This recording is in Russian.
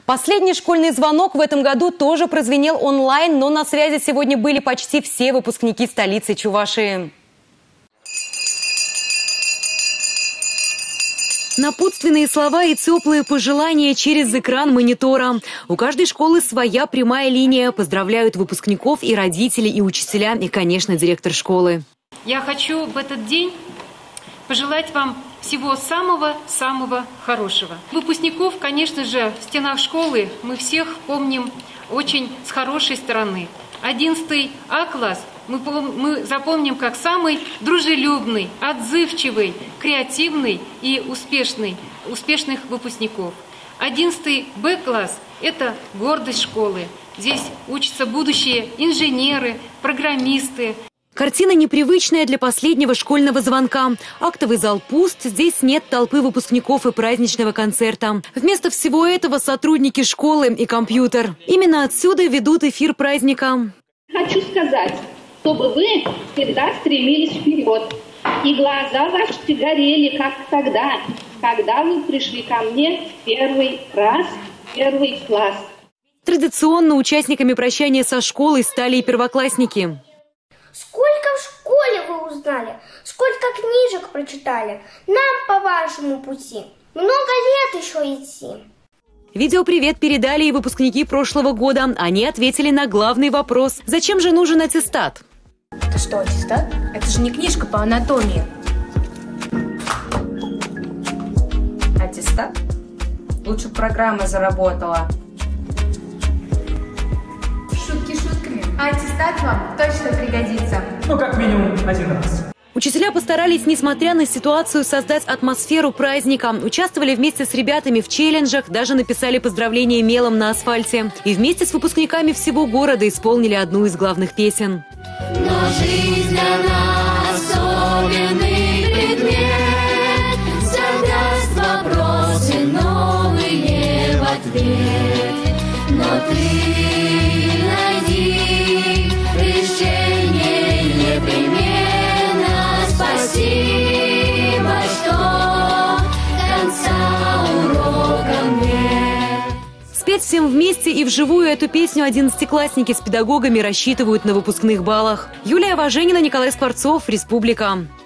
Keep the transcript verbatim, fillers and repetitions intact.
Последний школьный звонок в этом году тоже прозвенел онлайн, но на связи сегодня были почти все выпускники столицы Чувашии. Напутственные слова и теплые пожелания через экран монитора. У каждой школы своя прямая линия. Поздравляют выпускников и родители, и учителя, и, конечно, директор школы. Я хочу в этот день пожелать вам всего самого-самого хорошего. Выпускников, конечно же, в стенах школы мы всех помним очень с хорошей стороны. одиннадцатый А класс мы, мы запомним как самый дружелюбный, отзывчивый, креативный и успешный, успешных выпускников. одиннадцатый Б класс – это гордость школы. Здесь учатся будущие инженеры, программисты. Картина непривычная для последнего школьного звонка. Актовый зал пуст, здесь нет толпы выпускников и праздничного концерта. Вместо всего этого сотрудники школы и компьютер. Именно отсюда ведут эфир праздника. Хочу сказать, чтобы вы всегда стремились вперед. И глаза ваши горели, как тогда, когда вы пришли ко мне в первый раз, в первый класс. Традиционно участниками прощания со школой стали и первоклассники. Сколько в школе вы узнали, сколько книжек прочитали. Нам по вашему пути много лет еще идти. Видеопривет передали и выпускники прошлого года. Они ответили на главный вопрос. Зачем же нужен аттестат? Это что, аттестат? Это же не книжка по анатомии. Аттестат? Лучше программа заработала. Шутки шутками. А аттестат вам точно пригодится. Ну, как минимум один раз. Учителя постарались, несмотря на ситуацию, создать атмосферу праздника. Участвовали вместе с ребятами в челленджах, даже написали поздравления мелом на асфальте. И вместе с выпускниками всего города исполнили одну из главных песен. Но жизнь для нас особенный предмет, задаст вопросы новые в ответ. Но ты найди решение непременно. Спасибо, что конца урока нет. Спеть всем вместе и вживую эту песню одиннадцатиклассники с педагогами рассчитывают на выпускных баллах. Юлия Важенина, Николай Скворцов, Республика.